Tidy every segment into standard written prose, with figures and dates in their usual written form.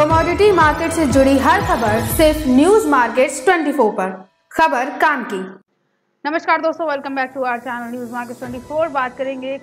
Commodity market से जुड़ी हर खबर सिर्फ न्यूज मार्केट्स 24 पर। खबर काम की। नमस्कार दोस्तों, welcome back to our channel news market 24। बात करेंगे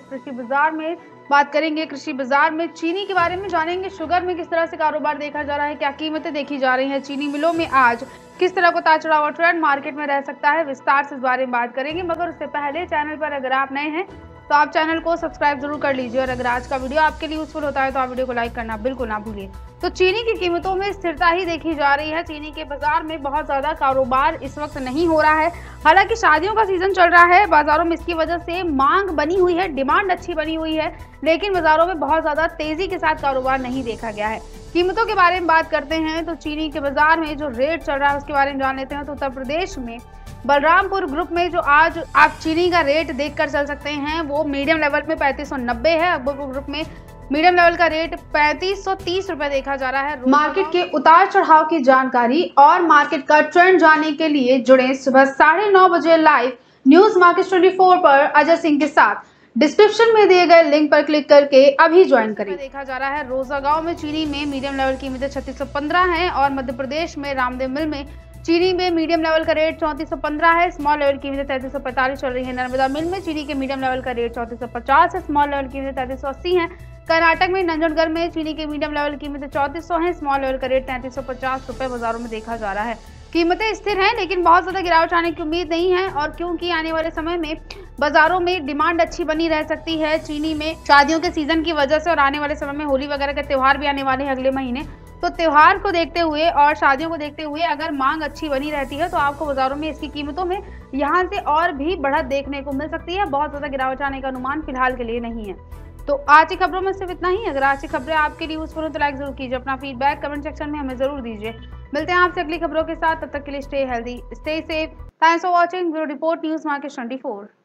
कृषि बाजार में चीनी के बारे में जानेंगे। शुगर में किस तरह से कारोबार देखा जा रहा है, क्या कीमतें देखी जा रही हैं, चीनी मिलों में आज किस तरह को उतार चढ़ाव और ट्रेंड मार्केट में रह सकता है, विस्तार से इस बारे में बात करेंगे। मगर उससे पहले चैनल पर अगर आप नए हैं तो आप चैनल को सब्सक्राइब जरूर कर लीजिए और अगर आज का वीडियो आपके लिए यूजफुल होता है तो आप वीडियो को लाइक करना बिल्कुल ना भूलिए। तो चीनी की कीमतों में स्थिरता ही देखी जा रही है। चीनी के बाजार में बहुत ज्यादा कारोबार इस वक्त नहीं हो रहा है। हालांकि शादियों का सीजन चल रहा है, बाजारों में इसकी वजह से मांग बनी हुई है, डिमांड अच्छी बनी हुई है, लेकिन बाजारों में बहुत ज्यादा तेजी के साथ कारोबार नहीं देखा गया है। कीमतों के बारे में बात करते हैं तो चीनी के बाजार में जो रेट चल रहा है उसके बारे में जान लेते हैं। तो उत्तर प्रदेश में बलरामपुर ग्रुप में जो आज आप चीनी का रेट देखकर चल सकते हैं वो मीडियम लेवल में 3590 है। अकबरपुर ग्रुप में मीडियम लेवल का रेट 3530 रुपए देखा जा रहा है। मार्केट के उतार चढ़ाव की जानकारी और मार्केट का ट्रेंड जानने के लिए जुड़े सुबह 9:30 बजे लाइव न्यूज मार्केट 24 पर अजय सिंह के साथ। डिस्क्रिप्शन में दिए गए लिंक पर क्लिक करके अभी ज्वाइन करें। देखा जा रहा है रोजा गांव में चीनी में मीडियम लेवल की कीमतें 3615 है और मध्य प्रदेश में रामदेव मिल में चीनी में मीडियम लेवल का रेट 3415 है। स्मॉल लेवल की कीमतें 3345 चल रही है। नर्मदा मिल में चीनी के मीडियम लेवल का रेट 3450 है। स्मॉल लेवल की कीमतें 3380 है। कर्नाटक में नंजनगढ़ में चीनी के मीडियम लेवल की कीमतें 3400 है। स्मॉल लेवल का रेट 3350 रुपए बाजारों में देखा जा रहा है। कीमतें स्थिर हैं लेकिन बहुत ज्यादा गिरावट आने की उम्मीद नहीं है और क्योंकि आने वाले समय में बाजारों में डिमांड अच्छी बनी रह सकती है चीनी में शादियों के सीजन की वजह से और आने वाले समय में होली वगैरह के त्योहार भी आने वाले हैं अगले महीने। तो त्योहार को देखते हुए और शादियों को देखते हुए अगर मांग अच्छी बनी रहती है तो आपको बाजारों में इसकी कीमतों में यहाँ से और भी बढ़त देखने को मिल सकती है। बहुत ज्यादा गिरावट आने का अनुमान फिलहाल के लिए नहीं है। तो आज की खबरों में सिर्फ इतना ही। अगर आज की खबरें आपके लिए यूजफुल हो तो लाइक जरूर कीजिए, अपना फीडबैक कमेंट सेक्शन में हमें जरूर दीजिए। मिलते हैं आपसे अगली खबरों के साथ, तब तक के लिए stay healthy, stay safe. Thanks for watching. Bureau report news market 24।